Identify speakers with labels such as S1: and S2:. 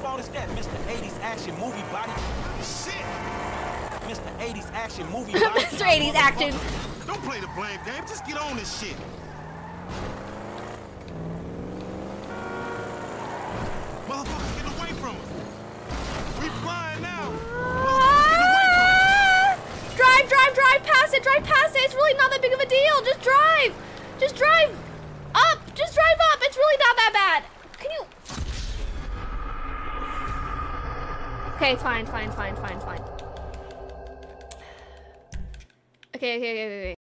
S1: fault is that, Mr. 80s action movie body?
S2: Shit!
S1: Mr. 80s action movie body.
S3: Mr. 80s action.
S2: Don't play the blame game. Just get on this shit. Motherfuckers, get away from us. We flying now. Motherfuckers, get away from us.
S3: Drive, drive, drive past it. Drive past it. It's really not that big of a deal. Just drive. Just drive up. Just drive up. It's really not that bad. Can you? Okay, fine. Okay.